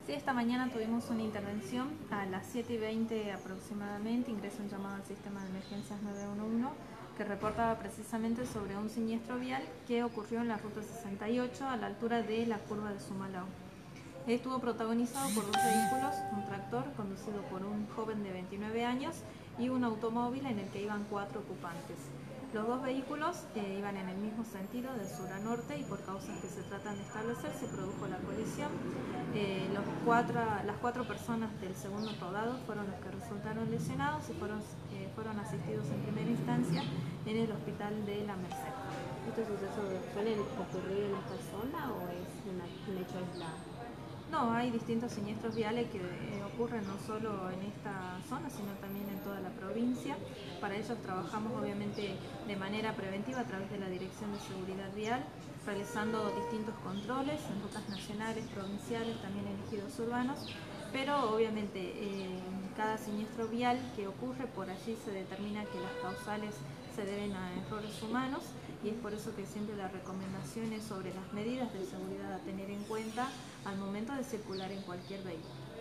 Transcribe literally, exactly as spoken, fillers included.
Sí, esta mañana tuvimos una intervención a las siete y veinte aproximadamente, ingresó un llamado al sistema de emergencias nueve uno uno que reportaba precisamente sobre un siniestro vial que ocurrió en la ruta sesenta y ocho a la altura de la curva de Sumalao. Estuvo protagonizado por dos vehículos, un tractor conducido por un joven de veintinueve años y un automóvil en el que iban cuatro ocupantes. Los dos vehículos eh, iban en el mismo sentido, de sur a norte, y por causas que se tratan de establecer se produjo la colisión. Eh, los cuatro, las cuatro personas del segundo rodado fueron los que resultaron lesionados y fueron, eh, fueron asistidos en primera instancia en el hospital de La Merced. ¿Estos sucesos suelen ocurrir en esta zona o es una, un hecho aislado? No, hay distintos siniestros viales que eh, ocurren no solo en esta zona, sino también en toda la provincia. Para ellos trabajamos obviamente de manera preventiva a través de la Dirección de Seguridad Vial, realizando distintos controles en rutas nacionales, provinciales, también en ejidos urbanos, pero obviamente eh, cada siniestro vial que ocurre, por allí se determina que las causales se deben a errores humanos, y es por eso que siempre la recomendación es sobre las medidas de seguridad a tener en cuenta al momento de circular en cualquier vehículo.